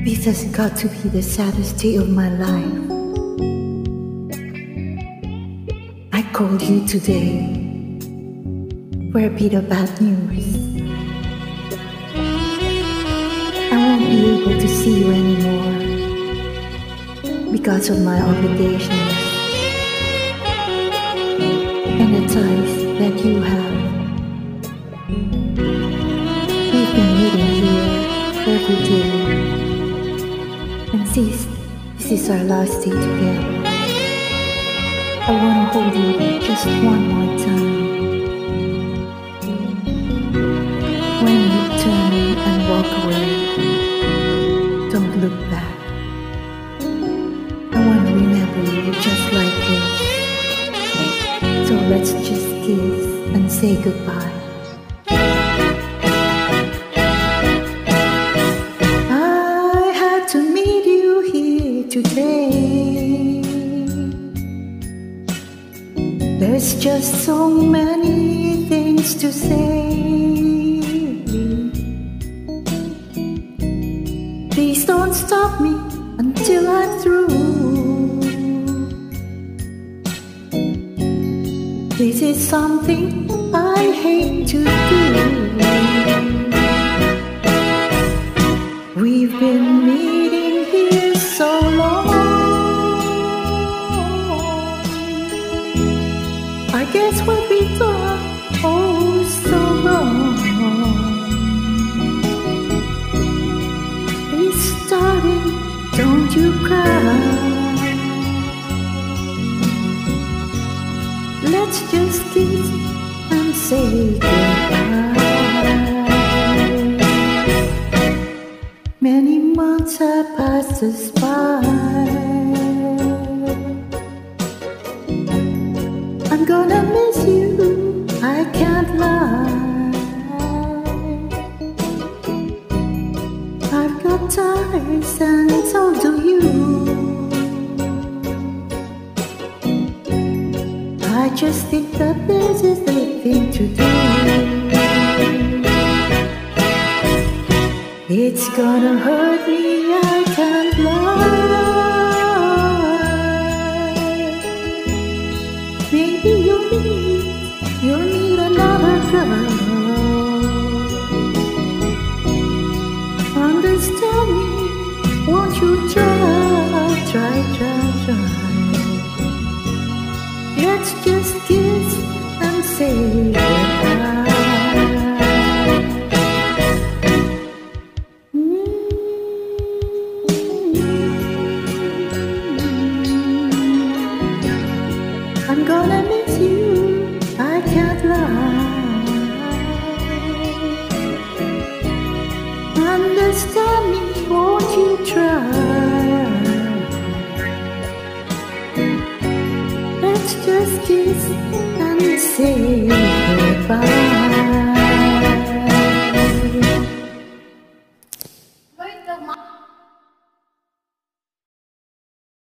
This has got to be the saddest day of my life. I called you today for a bit of bad news. I won't be able to see you anymore because of my obligations and the ties that you have. We've been meeting here every day, and since this is our last day together, I want to hold you just one more time. When you turn and walk away, don't look back. I want to remember you just like this. So let's just kiss and say goodbye. I had to meet you here today. There's just so many things to say. Please don't stop me until I'm through. This is something I hate to do. We've been meeting here so long. I guess what we thought, oh, so wrong. It's starting, don't you cry. Let's just kiss and say goodbye. Many months have passed us by. I'm gonna miss you, I can't lie. I've got ties and so do you. I just think that this is the thing to do. It's gonna hurt me, I can't lie. Maybe you'll need another girl. Understand me, won't you try. Let's just kiss and say goodbye. I'm gonna miss you, I can't lie. Understand me, won't you try? Let's just kiss and say goodbye.